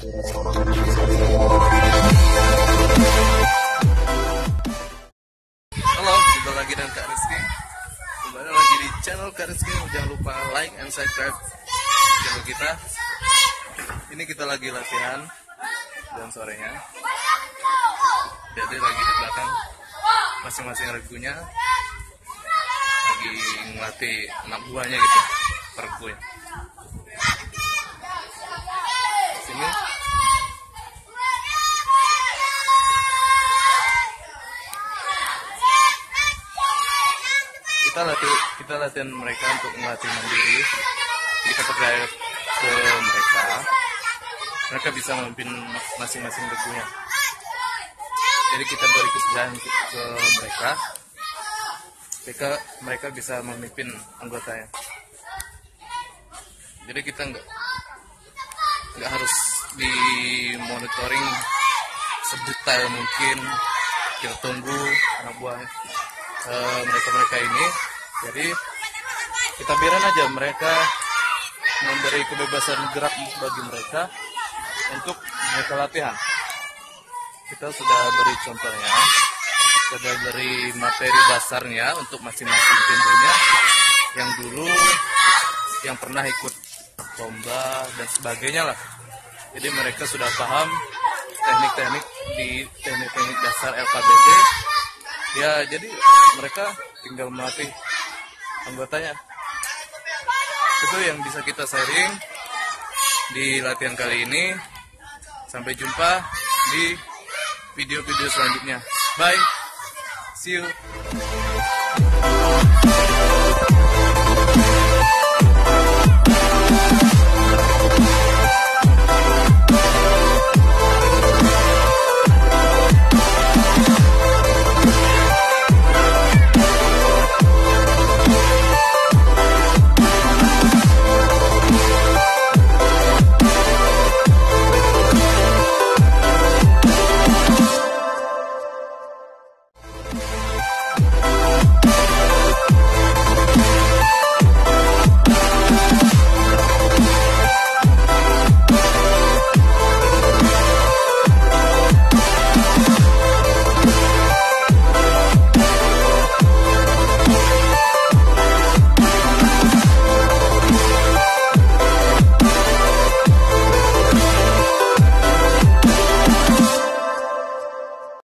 Halo, jumpa lagi dengan Kak Rizky. Kembali lagi di channel Kak Rizky. Jangan lupa like and subscribe channel kita. Ini kita lagi latihan dan sorenya. Jadi lagi di belakang masing-masing regunya lagi ngelatih anak buahnya gitu, per regunya. Sini kita latihan mereka untuk melatih mandiri. Kita percaya ke mereka bisa memimpin masing-masing regunya. Jadi kita beri kepercayaan ke mereka bisa memimpin anggotanya. Jadi kita nggak harus di monitoring sedetail mungkin. Kita tunggu anak buah mereka ini. Jadi kita biarin aja mereka, memberi kebebasan gerak bagi mereka untuk mereka latihan. Kita sudah beri contohnya, sudah beri materi dasarnya untuk masing-masing tentunya yang dulu yang pernah ikut lomba dan sebagainya lah. Jadi mereka sudah paham teknik-teknik dasar LKBB. Ya, jadi mereka tinggal melatih anggotanya. Itu yang bisa kita sharing di latihan kali ini. Sampai jumpa di video-video selanjutnya. Bye. See you.